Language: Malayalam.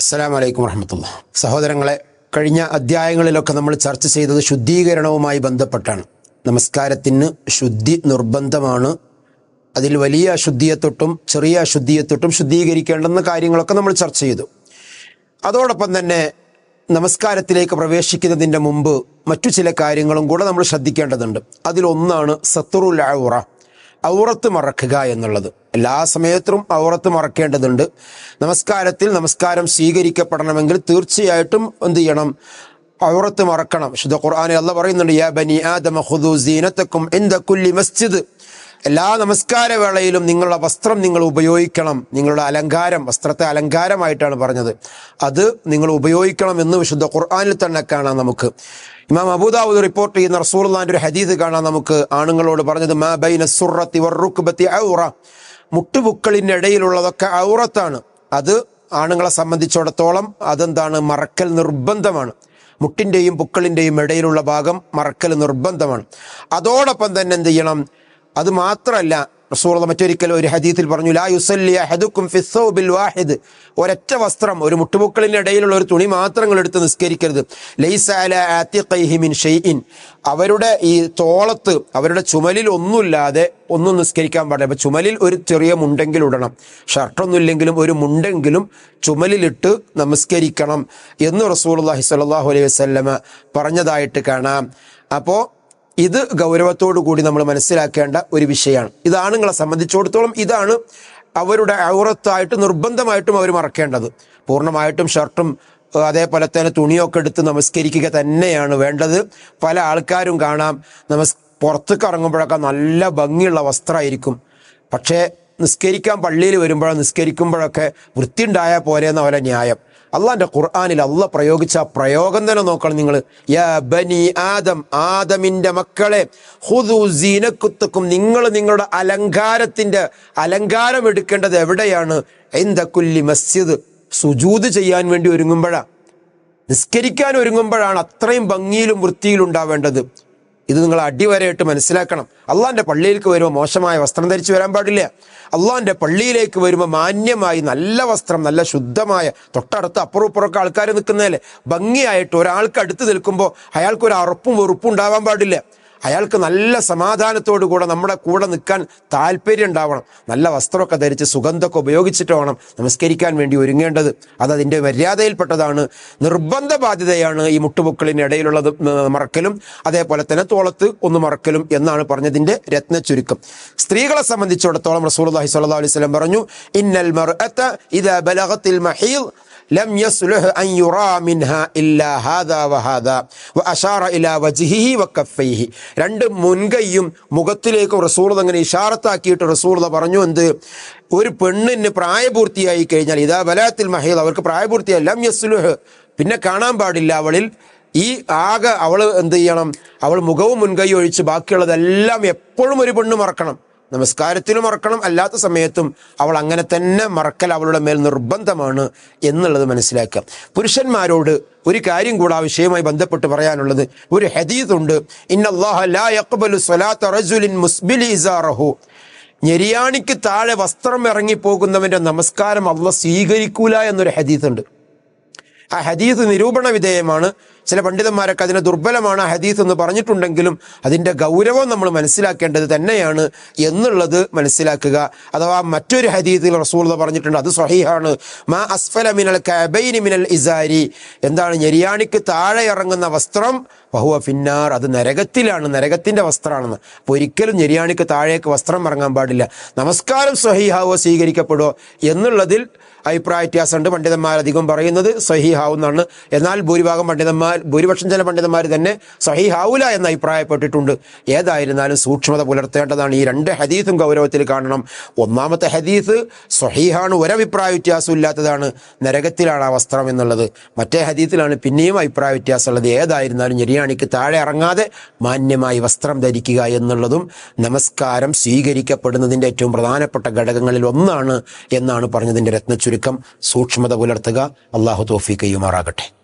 അസ്സലാമു അലൈക്കും വറഹ്മത്തുള്ളാഹി. സഹോദരങ്ങളെ, കഴിഞ്ഞ അധ്യായങ്ങളിലൊക്കെ നമ്മൾ ചർച്ച ചെയ്തത് ശുദ്ധീകരണവുമായി ബന്ധപ്പെട്ടാണ്. നമസ്കാരത്തിന് ശുദ്ധി നിർബന്ധമാണ്. അതിൽ വലിയ അശുദ്ധിയെത്തൊട്ടും ചെറിയ അശുദ്ധിയെത്തൊട്ടും ശുദ്ധീകരിക്കേണ്ടുന്ന കാര്യങ്ങളൊക്കെ നമ്മൾ ചർച്ച ചെയ്തു. അതോടൊപ്പം തന്നെ നമസ്കാരത്തിലേക്ക് പ്രവേശിക്കുന്നതിൻ്റെ മുമ്പ് മറ്റു ചില കാര്യങ്ങളും കൂടെ നമ്മൾ ശ്രദ്ധിക്കേണ്ടതുണ്ട്. അതിലൊന്നാണ് സത്തുറുൽ ഔറ, ഔറത്ത് മറക്കുക എന്നുള്ളത്. എല്ലാ സമയത്തും ഔറത്ത് മറക്കേണ്ടതുണ്ട്. നമസ്കാരം സ്വീകരിക്കപ്പെടണമെങ്കിൽ തീർച്ചയായിട്ടും എന്ത് ചെയ്യണം? ഔറത്ത് മറക്കണം. ശുദ്ധ ഖുർആനിൽ അല്ലാഹ് പറയുന്നുണ്ട്, യാ ബനി ആദമ ഖുദൂ സീനതക്കും ഇൻദ കുല്ലി മസ്ജിദ്. എല്ലാ നമസ്കാര വേളയിലും നിങ്ങളുടെ വസ്ത്രം നിങ്ങൾ ഉപയോഗിക്കണം. നിങ്ങളുടെ അലങ്കാരം, വസ്ത്രത്തെ അലങ്കാരമായിട്ടാണ് പറഞ്ഞത്, അത് നിങ്ങൾ ഉപയോഗിക്കണം എന്ന് വിശുദ്ധ ഖുർആനിൽ തന്നെ കാണാം. നമുക്ക് ഇമാം അബൂദാവൂദ് റിപ്പോർട്ട് ചെയ്യുന്ന റസൂലുള്ളാഹിന്റെ ഒരു ഹദീസ് കാണാം. നമുക്ക് ആണുങ്ങളോട് പറഞ്ഞത്, മാ ബൈന സുറത്തി വറുക്ബത്തി ഔറ, മുട്ടുപുക്കളിന്റെ ഇടയിലുള്ളതൊക്കെ ഔറത്താണ്. അത് ആണുങ്ങളെ സംബന്ധിച്ചിടത്തോളം അതെന്താണ്? മറക്കൽ നിർബന്ധമാണ്. മുട്ടിന്റെയും പുക്കളിന്റെയും ഇടയിലുള്ള ഭാഗം മറക്കൽ നിർബന്ധമാണ്. അതോടൊപ്പം തന്നെ എന്ത് ചെയ്യണം? അത് മാത്രമല്ല, റസൂലുള്ളാഹി മറ്റൊരിക്കൽ ഒരു ഹദീസിൽ പറഞ്ഞു, ലാ യുസല്ലി അഹദുക്കും ഫി സൗബിൽ വാഹിദ്, ഒരൊറ്റ വസ്ത്രം, ഒരു മുട്ടുപുക്കളിന്റെ ഇടയിലുള്ള ഒരു തുണി മാത്രങ്ങൾ എടുത്ത് നിസ്കരിക്കരുത്. ലൈസ അലാ ആതിഖൈഹി മിൻ ഷൈഇൻ, അവരുടെ ഈ തോളത്ത്, അവരുടെ ചുമലിൽ ഒന്നുമില്ലാതെ ഒന്നും നിസ്കരിക്കാൻ പാടില്ല. അപ്പൊ ചുമലിൽ ഒരു ചെറിയ മുണ്ടെങ്കിലും ഇടണം. ഷർട്ടൊന്നും ഇല്ലെങ്കിലും ഒരു മുണ്ടെങ്കിലും ചുമലിലിട്ട് നമസ്കരിക്കണം എന്ന് റസൂലുള്ളാഹി സ്വല്ലല്ലാഹു അലൈഹി വസല്ലമ പറഞ്ഞതായിട്ട് കാണാം. അപ്പോൾ ഇത് ഗൗരവത്തോടു കൂടി നമ്മൾ മനസ്സിലാക്കേണ്ട ഒരു വിഷയമാണ്. ഇത് ആണുങ്ങളെ സംബന്ധിച്ചിടത്തോളം ഇതാണ് അവരുടെ ഔറത്തായിട്ട് നിർബന്ധമായിട്ടും അവർ മറക്കേണ്ടത്. പൂർണ്ണമായിട്ടും ഷർട്ടും അതേപോലെ തന്നെ തുണിയൊക്കെ എടുത്ത് നമസ്കരിക്കുക തന്നെയാണ് വേണ്ടത്. പല ആൾക്കാരും കാണാം, പുറത്തേക്ക് ഇറങ്ങുമ്പോഴൊക്കെ നല്ല ഭംഗിയുള്ള വസ്ത്രമായിരിക്കും, പക്ഷേ നിസ്കരിക്കാൻ പള്ളിയിൽ നിസ്കരിക്കുമ്പോഴൊക്കെ വൃത്തി ഉണ്ടായാൽ പോരെന്ന പോലെ ന്യായം. അള്ളാന്റെ ഖുർആനിൽ അള്ളാഹ് പ്രയോഗിച്ച പ്രയോഗം തന്നെ നോക്കണം നിങ്ങൾ. യാ ബനി ആദം, ആദമിന്റെ മക്കളെ, ഖുദൂ സീനതക്കും, നിങ്ങൾ നിങ്ങളുടെ അലങ്കാരം എടുക്കേണ്ടത് എവിടെയാണ്? ഇൻദ കുല്ലി മസ്ജിദ്, സുജൂദ് ചെയ്യാൻ വേണ്ടി ഒരുങ്ങുമ്പോഴാണ്, നിസ്കരിക്കാൻ ഒരുങ്ങുമ്പോഴാണ് അത്രയും ഭംഗിയിലും വൃത്തിയിലും ഉണ്ടാവേണ്ടത്. ഇത് നിങ്ങൾ അടിവരയിട്ട് മനസ്സിലാക്കണം. അള്ളാന്റെ പള്ളിയിലേക്ക് വരുമ്പോൾ മോശമായ വസ്ത്രം ധരിച്ചു വരാൻ പാടില്ല. അള്ളാന്റെ പള്ളിയിലേക്ക് വരുമ്പോൾ മാന്യമായി നല്ല വസ്ത്രം, നല്ല ശുദ്ധമായ, തൊട്ടടുത്ത് അപ്പുറപ്പുറമൊക്കെ ആൾക്കാർ നിൽക്കുന്നതല്ലേ, ഭംഗിയായിട്ട് ഒരാൾക്ക് അടുത്ത് നിൽക്കുമ്പോൾ അയാൾക്ക് ഒരു അറപ്പും വെറുപ്പും ഉണ്ടാവാൻ പാടില്ല. അയാൾക്ക് നല്ല സമാധാനത്തോടു കൂടെ നമ്മുടെ കൂടെ നിൽക്കാൻ താല്പര്യം ഉണ്ടാവണം. നല്ല വസ്ത്രമൊക്കെ ധരിച്ച് സുഗന്ധമൊക്കെ ഉപയോഗിച്ചിട്ട് വേണം നമസ്കരിക്കാൻ വേണ്ടി ഒരുങ്ങേണ്ടത്. അതതിൻ്റെ മര്യാദയിൽപ്പെട്ടതാണ്. നിർബന്ധ ബാധ്യതയാണ് ഈ മുട്ടുപുക്കളിന് ഇടയിലുള്ളത് മറക്കലും അതേപോലെ തന്നെ തോളത്ത് ഒന്ന് മറക്കലും എന്നാണ് പറഞ്ഞതിൻ്റെ രത്ന ചുരുക്കം. സ്ത്രീകളെ സംബന്ധിച്ചിടത്തോളം റസൂലുള്ളാഹി സ്വല്ലല്ലാഹു അലൈഹി വസല്ലം പറഞ്ഞു, ഇന്നൽ മർഅത ഇദാ ബലഗത്തിൽ മഹീദ് ലം യസ്ലുഹ് അൻ യുറാ മിൻഹാ ഇല്ലാ ഹാദാ വഹാദാ വഅശാറ ഇലാ വജ്ഹിഹി വകഫൈഹി. രണ്ട് മുൻകൈയും മുഖത്തിലേക്കും റസൂലുള്ളാഹി അങ്ങനെ ഇഷാറത്താക്കിയിട്ട് റസൂലുള്ളാഹി പറഞ്ഞു, എന്ത്? ഒരു പെണ്ണിന് പ്രായപൂർത്തിയായി കഴിഞ്ഞാൽ, ഇദാ ബലഗത്തിൽ മഹീദ്, അവർക്ക് പ്രായപൂർത്തിയായി, ലം യസ്ലുഹ്, പിന്നെ കാണാൻ പാടില്ല അവളിൽ ഈ ആകെ, അവൾ എന്ത് ചെയ്യണം? അവൾ മുഖവും മുൻകൈയും ഒഴിച്ച് ബാക്കിയുള്ളതെല്ലാം എപ്പോഴും ഒരു പെണ്ണ് മറക്കണം. നമസ്കാരത്തിലും മറക്കണം, അല്ലാത്ത സമയത്തും അവൾ അങ്ങനെ തന്നെ മറക്കൽ അവളുടെ മേൽ നിർബന്ധമാണ് എന്നുള്ളത് മനസ്സിലാക്കുക. പുരുഷന്മാരോട് ഒരു കാര്യം കൂടെ ആ വിഷയവുമായി ബന്ധപ്പെട്ട് പറയാനുള്ളത്, ഒരു ഹദീസ് ഉണ്ട്, ഇന്നല്ലാഹ ലാ യഖ്ബലു സ്വലാത്ത റജുലിൻ മുസ്ബിലി ഇസാറഹു, ഞെരിയാണിക്ക് താഴെ വസ്ത്രം ഇറങ്ങിപ്പോകുന്നവന്റെ നമസ്കാരം അല്ലാഹ് സ്വീകരിക്കൂല എന്നൊരു ഹദീസ് ഉണ്ട്. ആ ഹദീസ് നിരൂപണ വിധേയമാണ്. ചില പണ്ഡിതന്മാരൊക്കെ അതിനെ ദുർബലമാണ് ആ ഹദീസ് എന്ന് പറഞ്ഞിട്ടുണ്ടെങ്കിലും അതിൻ്റെ ഗൗരവം നമ്മൾ മനസ്സിലാക്കേണ്ടത് തന്നെയാണ് എന്നുള്ളത് മനസ്സിലാക്കുക. അഥവാ മറ്റൊരു ഹദീസിൽ റസൂലുള്ളാഹി പറഞ്ഞിട്ടുണ്ട്, അത് സ്വഹീഹാണ്, മാ അസ്ഫല മിനൽ കഅബൈനി മിനൽ ഇസാരി, എന്താണ്? ഞെരിയാണിക്ക് താഴെ ഇറങ്ങുന്ന വസ്ത്രം വഹുവ ഫിന്നാർ, അത് നരകത്തിലാണ്, നരകത്തിന്റെ വസ്ത്രമാണെന്ന്. അപ്പോൾ ഒരിക്കലും ഞെരിയാണിക്ക് താഴേക്ക് വസ്ത്രം ഇറങ്ങാൻ പാടില്ല. നമസ്കാരം സ്വഹീഹാവോ സ്വീകരിക്കപ്പെടുമോ എന്നുള്ളതിൽ അഭിപ്രായ വ്യത്യാസമുണ്ട്. പണ്ഡിതന്മാരധികം പറയുന്നത് സ്വഹീഹാവുന്നാണ്. എന്നാൽ ഭൂരിപക്ഷം ചില പണ്ഡിതന്മാർ തന്നെ സ്വഹീഹാവൂല എന്ന് അഭിപ്രായപ്പെട്ടിട്ടുണ്ട്. ഏതായിരുന്നാലും സൂക്ഷ്മത പുലർത്തേണ്ടതാണ്. ഈ രണ്ട് ഹദീസും ഗൗരവത്തിൽ കാണണം. ഒന്നാമത്തെ ഹദീസ് സ്വഹീഹാണ്, ഒരഭിപ്രായ വ്യത്യാസം ഇല്ലാത്തതാണ്, നരകത്തിലാണ് ആ വസ്ത്രം എന്നുള്ളത്. മറ്റേ ഹദീസിലാണ് പിന്നെയും അഭിപ്രായ വ്യത്യാസമുള്ളത്. ഏതായിരുന്നാലും ഞെരിയാണിക്ക് താഴെ ഇറങ്ങാതെ മാന്യമായി വസ്ത്രം ധരിക്കുക എന്നുള്ളതും നമസ്കാരം സ്വീകരിക്കപ്പെടുന്നതിൻ്റെ ഏറ്റവും പ്രധാനപ്പെട്ട ഘടകങ്ങളിൽ ഒന്നാണ് എന്നാണ് പറഞ്ഞതിൻ്റെ രത്ന ചുരുക്കം. സൂക്ഷ്മത പുലർത്തുക. അള്ളാഹു തൗഫീഖ് ചെയ്യുമാറാകട്ടെ.